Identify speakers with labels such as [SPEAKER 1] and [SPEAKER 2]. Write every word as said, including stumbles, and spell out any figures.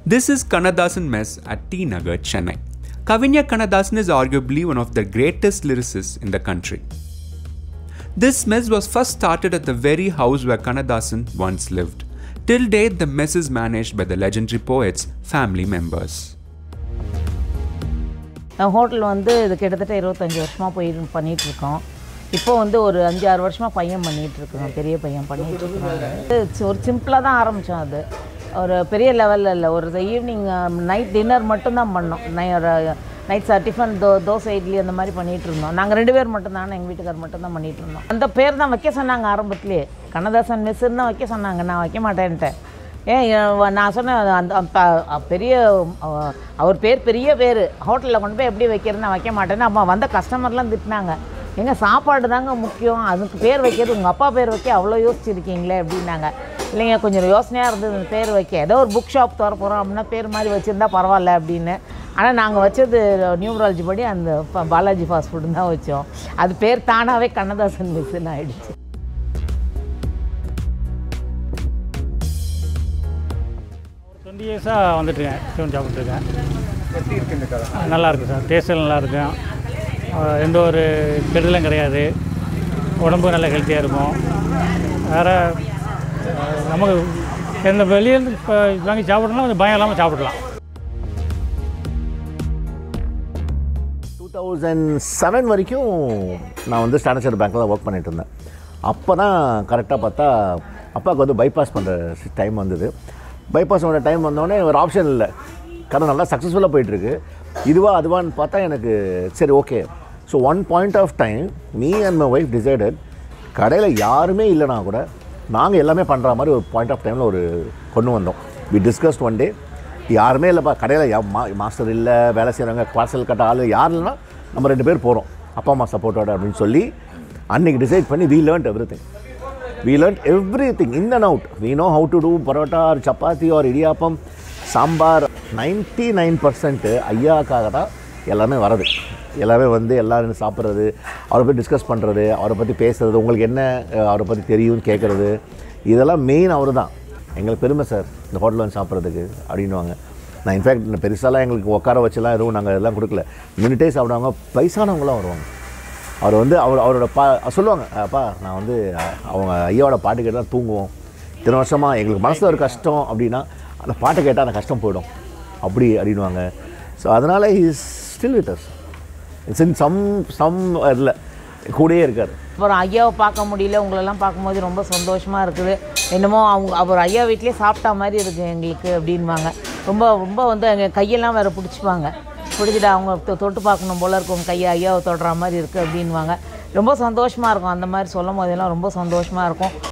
[SPEAKER 1] This is Kannadasan Mess at T Nagar, Chennai. Kavignar Kannadasan is arguably one of the greatest lyricists in the country. This mess was first started at the very house where Kannadasan once lived. Till date, the mess is managed by the legendary poet's family members.
[SPEAKER 2] Hotel வந்து இது கிட்டத்தட்ட இருபத்தஞ்சி வருஷமாக போய் பண்ணிகிட்டு இருக்கோம். இப்போ வந்து ஒரு அஞ்சு ஆறு வருஷமாக பையன் பண்ணிகிட்டு இருக்கோம், பெரிய பையன் பண்ணிகிட்டு இருக்கோம். ஒரு சிம்பிளாக தான் ஆரம்பித்தோம். அது ஒரு பெரிய லெவலில் இல்லை. ஒரு ஈவினிங் நைட் டின்னர் மட்டும்தான் பண்ணோம். நை ஒரு நைட் சார் டிஃபன் தோ தோசை இட்லி அந்த மாதிரி பண்ணிகிட்டு இருந்தோம். நாங்கள் ரெண்டு பேர் மட்டும்தான், எங்கள் வீட்டுக்கார் மட்டும்தான் பண்ணிகிட்டு இருந்தோம். அந்த பேர் தான் வைக்க சொன்னாங்க ஆரம்பத்துலேயே. கண்ணதாசன் மெஸ்ஸுன்னு தான் வைக்க சொன்னாங்க. நான் வைக்க மாட்டேன்ட்டேன். ஏன் நான் சொன்னேன், அந்த பெரிய அவர் பேர் பெரிய பேர், ஹோட்டலில் கொண்டு போய் எப்படி வைக்கிறது, நான் வைக்க மாட்டேன்னு. அப்போ வந்த கஸ்டமர்லாம் திட்டினாங்க. எங்கள் சாப்பாடு தாங்க முக்கியம், அதுக்கு பேர் வைக்கிறது உங்கள் அப்பா பேர் வைக்க அவ்வளோ யோசிச்சுருக்கீங்களே அப்படின்னாங்க. இல்லைங்க, கொஞ்சம் யோசனையாக இருந்தது பேர் வைக்க. ஏதோ ஒரு புக் ஷாப் தர போகிறோம் அப்படின்னா பேர் மாதிரி வச்சுருந்தா பரவாயில்ல அப்படின்னு. ஆனால் நாங்கள் வச்சது நியூமராலஜி படி அந்த பாலாஜி ஃபாஸ்ட் ஃபுட்டுன்னு தான் வச்சோம். அது பேர் தானாகவே கண்ணதாசன் மெஸ்ஸுன்னு ஆகிடுச்சு.
[SPEAKER 3] டுவெண்ட்டி இயர்ஸாக வந்துட்டுருக்கேன், டிஃபன் சாப்பிட்ருக்கேன். எப்படி இருக்குது இந்த கடை? நல்லா இருக்குது சார், டேஸ்ட்டு நல்லா இருக்கும், எந்த ஒரு கெடுதலும் கிடையாது, உடம்பு நல்லா ஹெல்த்தியாக இருக்கும். வேறு நமக்கு எந்த வெளியிலேருந்து இப்போ வாங்கி சாப்பிட்றோம்னா கொஞ்சம் பயம் இல்லாமல் சாப்பிடலாம்.
[SPEAKER 4] டூ தௌசண்ட் செவன் வரைக்கும் நான் வந்து ஸ்டாண்டர்ட் பேங்க்கில் ஒர்க் பண்ணிகிட்டு இருந்தேன். அப்போ தான் கரெக்டாக பார்த்தா அப்பாவுக்கு வந்து பைபாஸ் பண்ணுற டைம் வந்தது. பைபாஸ் பண்ணுற டைம் வந்தோடனே ஒரு ஆப்ஷன் இல்லை, கடை நல்லா சக்ஸஸ்ஃபுல்லாக போயிட்டுருக்கு. இதுவா அதுவான்னு பார்த்தா எனக்கு சரி okay. So one point of time me and my wife decided, கடையில் யாருமே இல்லைனா கூட நாங்கள் எல்லாமே பண்ணுற மாதிரி ஒரு பாயிண்ட் ஆஃப் டைமில் ஒரு கொண்டு வந்தோம். வி டிஸ்கஸ்ட் ஒன் டே, யாருமே இல்லைப்பா கடையில், மா மாஸ்டர் இல்லை, வேலை செய்கிறவங்க, பார்சல் கட்ட ஆள் யார் இல்லைனா நம்ம ரெண்டு பேர் போகிறோம் அப்பா அம்மா சப்போர்ட்டோட அப்படின்னு சொல்லி அன்றைக்கி டிசைட் பண்ணி we learned everything. We learned everything in and out. We know how to do parotta or chapati or idiyappam, sambar. ninety-nine percent ஐயாக்காக தான் எல்லாமே வரது. எல்லாமே வந்து எல்லோரும் சாப்பிட்றது, அவரை பற்றி டிஸ்கஸ் பண்ணுறது, அவரை பற்றி பேசுகிறது, உங்களுக்கு என்ன அவரை பற்றி தெரியும்னு கேட்குறது, இதெல்லாம் மெயின் அவர் தான். எங்களுக்கு பெருமை சார் இந்த ஹோட்டலில் வந்து சாப்பிட்றதுக்கு அப்படின்வாங்க. நான் இன்ஃபேக்ட் இந்த பெருசாலாம் எங்களுக்கு உட்கார வச்சுலாம் எதுவும் நாங்கள் எல்லாம் கொடுக்கல. மினிட்டே சாப்பிடுவாங்க, வயசானவங்களாம் வருவாங்க. அவர் வந்து அவர் அவரோட பா சொல்லுவாங்க, அப்பா நான் வந்து அவங்க ஐயாவோட பாட்டு கேட்டால் தான் தூங்குவோம், இத்தனை வருஷமாக எங்களுக்கு மனசில் ஒரு கஷ்டம் அப்படின்னா அந்த பாட்டை கேட்டால் அந்த கஷ்டம் போயிடும் அப்படி அப்படின்வாங்க. ஸோ அதனால் is still with us. It's in some some இல்லை கூடயே இருக்கார்.
[SPEAKER 2] அப்புறம் ஐயாவை பார்க்க முடியல, உங்களெல்லாம் பார்க்கும்போது ரொம்ப சந்தோஷமாக இருக்குது. என்னமோ அவங்க அவர் ஐயா வீட்லேயே சாப்பிட்டா மாதிரி இருக்குது எங்களுக்கு அப்படின்வாங்க. ரொம்ப ரொம்ப வந்து எங்கள் கையெல்லாம் வேறு பிடிச்சிப்பாங்க, பிடிச்சிட்டு அவங்க தொட்டு பார்க்கணும் போல் இருக்கும், உங்கள் கையை ஐயாவை தொடுற மாதிரி இருக்குது அப்படின்வாங்க. ரொம்ப சந்தோஷமாக இருக்கும் அந்த மாதிரி சொல்லும் போதெல்லாம் ரொம்ப சந்தோஷமாக இருக்கும்.